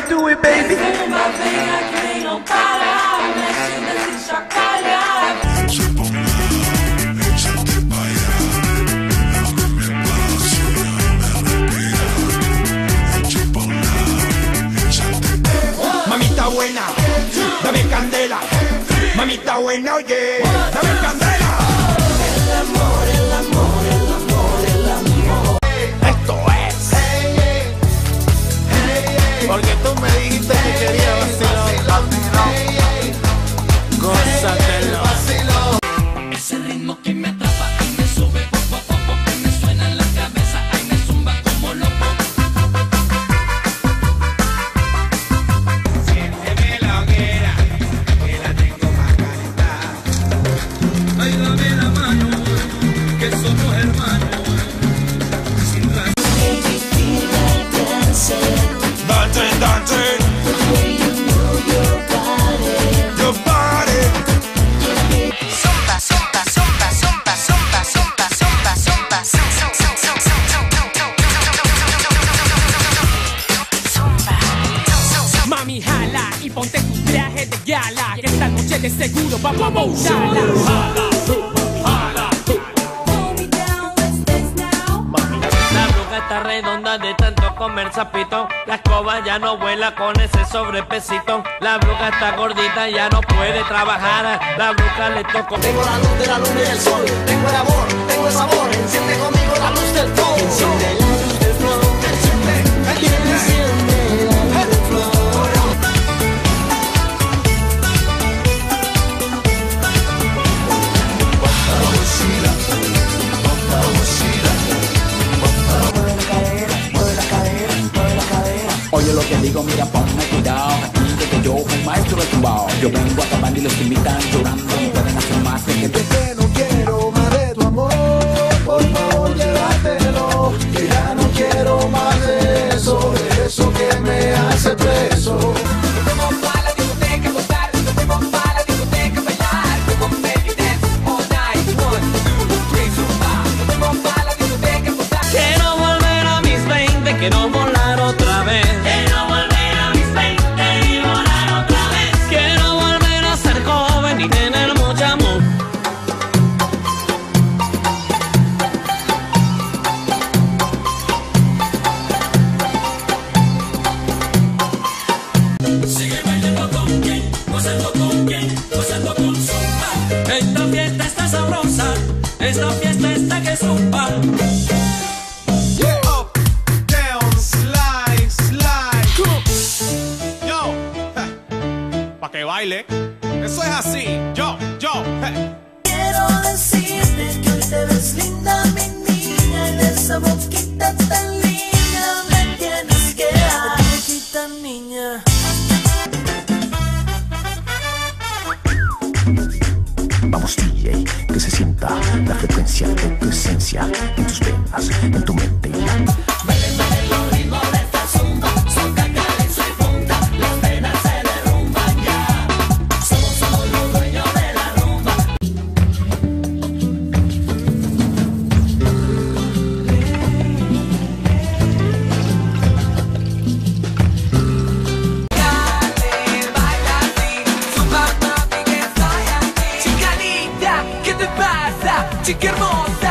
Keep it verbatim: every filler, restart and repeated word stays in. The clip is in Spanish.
do it, baby. Zumba, vem aqui e não para, mexe nesse chacalha. Mamita buena, dame candela. Mamita buena, oye, dame candela. El amor, el amor, el amor, el amor. Esto es. Hey, hey, hey, hey. Porque tú me dijiste que querías vacilón. Hey, hey. Gózatelo. Ese ritmo que me atrapa y me sube poco a poco, que me suena en la cabeza y me zumba como loco. Siénteme la hoguera, que la tengo más calentada. Ay, dame la mano, que somos hermanos. Sin razón. Dancing, dancing. Your body. Zumba, zumba, zumba, zumba, zumba, zumba, zumba, zumba, zumba. Mami, jala y ponte tu traje de gala, que esta noche de seguro vamos a usarla. La bruja está redonda de tanto comer sapito. La escoba ya no vuela con ese sobrepesito. La bruja está gordita, ya no puede trabajar. La bruja le tocó. Tengo la luz de la luna y el sol, tengo el amor, tengo el sabor. Enciende conmigo la luz del flow. Enciende la luz del flow. Enciende, enciende, enciende la luz del flow. Oye lo que digo, mira, ponme cuidado. Aquí que yo, un maestro de tumbao. Yo vengo a acabar y los que imitan llorando. No pueden hacer más que que Que no quiero más de tu amor, por favor llévatelo. Que ya no quiero más de eso, de eso que me hace preso. Vamos para la discoteca, gozar. Vamos para la discoteca, bailar. Como baby dance all night. One, two, three, zumba. Vamos para la discoteca, gozar. Quiero volver a mis veinte, quiero volar otra vez. Quiero volver a mis veinte y volar otra vez. Quiero volver a ser joven y tener mucho amor. Sigue bailando con quien, gozando con quien, gozando con zumba. Esta fiesta está sabrosa, esta fiesta está que zumba. Yeah, up, down, slide, slide. Yo, eh, pa' que baile. Eso es así. Yo, yo, eh. Quiero decirte que hoy te ves linda, mi niña, y de esa boquita tan linda me tienes que dar, boquita niña. Vamos D J, que se sienta la frecuencia de tu esencia en tus venas, en tu mente y la... Chica hermosa,